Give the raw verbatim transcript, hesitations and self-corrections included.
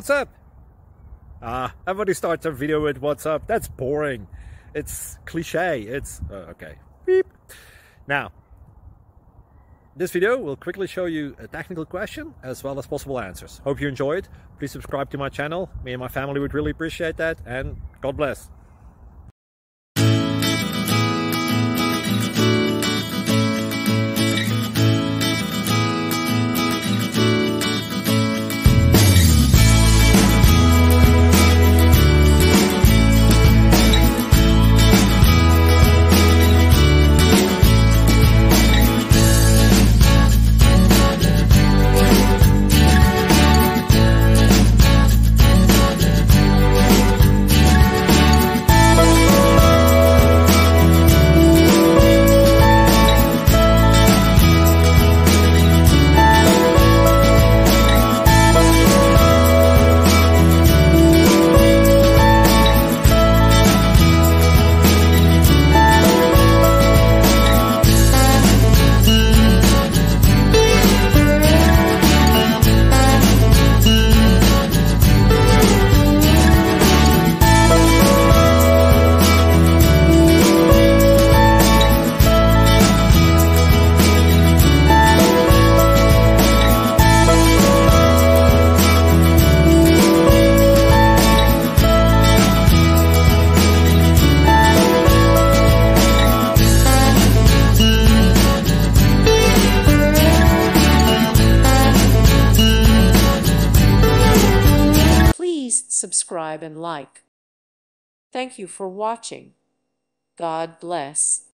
What's up? Ah, everybody starts their video with what's up. That's boring. It's cliche. It's... Uh, okay. Beep. Now, this video will quickly show you a technical question as well as possible answers. Hope you enjoyed. Please subscribe to my channel. Me and my family would really appreciate that. And God bless. Subscribe and like. Thank you for watching. God bless.